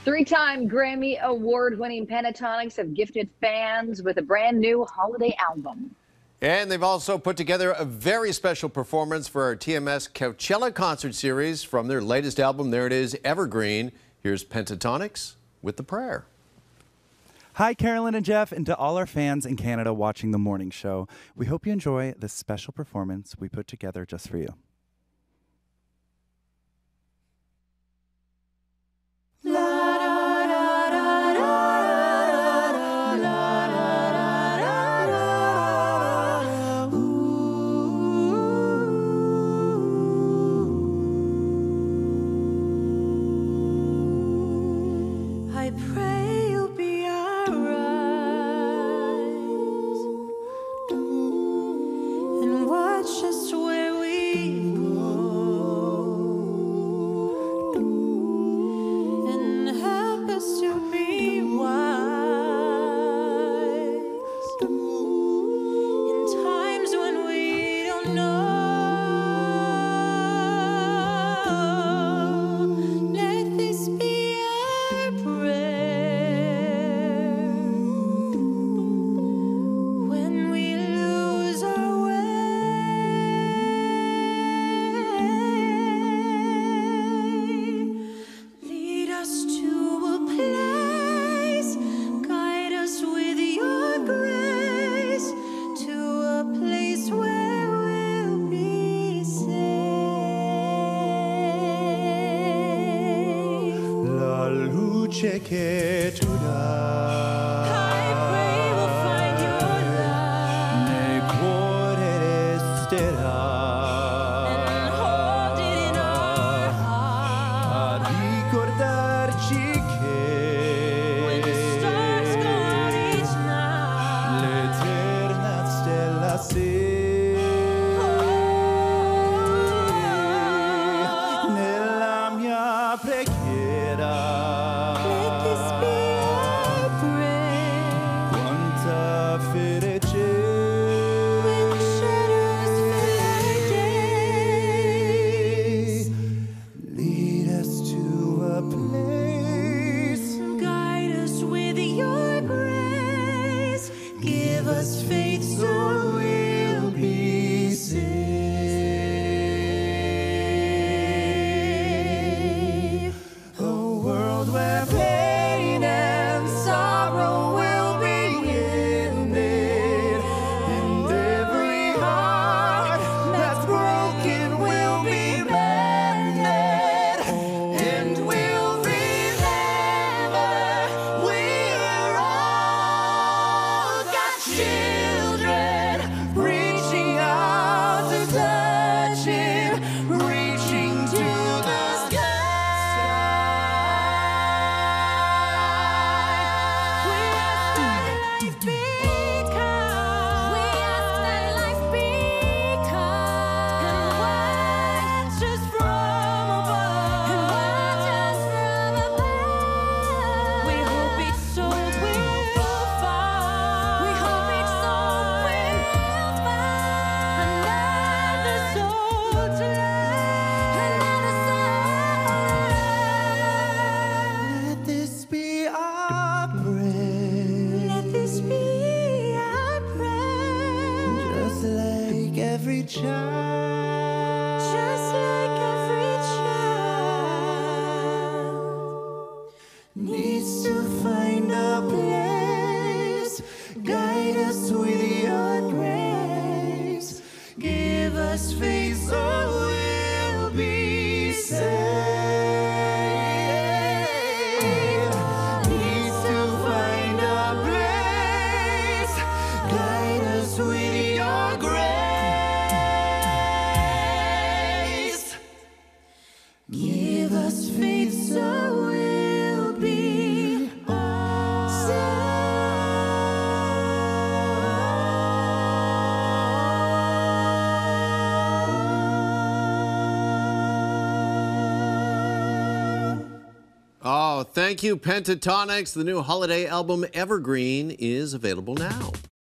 Three-time Grammy Award-winning Pentatonix have gifted fans with a brand new holiday album. And they've also put together a very special performance for our TMS Coachella concert series from their latest album. There it is, Evergreen. Here's Pentatonix with The Prayer. Hi, Carolyn and Jeff, and to all our fans in Canada watching the morning show. We hope you enjoy this special performance we put together just for you. I pray you'll be our eyes and watch us where we go and help us to be wise in times when we don't know. Let this be our prayer when we lose our way. Lead us to a place, guide us with your grace to a place where we'll be safe. La luce che tu dai I pray we'll find your love nel cuore resterà and hold it in our a heart. ricordarci When the stars go out che each night, l'eterna stella sei nella mia preghiera. let this be our prayer. Quanta fede c'è When shadows fill our days, lead us to a place. guide us with your grace. Give us faith so we'll be safe. A world where pain and sorrow will be ended, and every heart that's broken will be mended, and we'll remember we're all God's children, reaching out to touch Him, reaching to the sky. We ask that life be kind. We ask that life be kind. And watch us from above. And watch us from above. We hope each soul will find. We hope each soul will find another soul to love. Another soul. Let this be our prayer, Let this be our prayer. just like every child. Just like every child Needs to find a place, guide us with your grace, give us faith so we'll be safe. Needs to find a place, guide us with your grace, give us faith so we'll be Oh, thank you, Pentatonix. The new holiday album, Evergreen, is available now.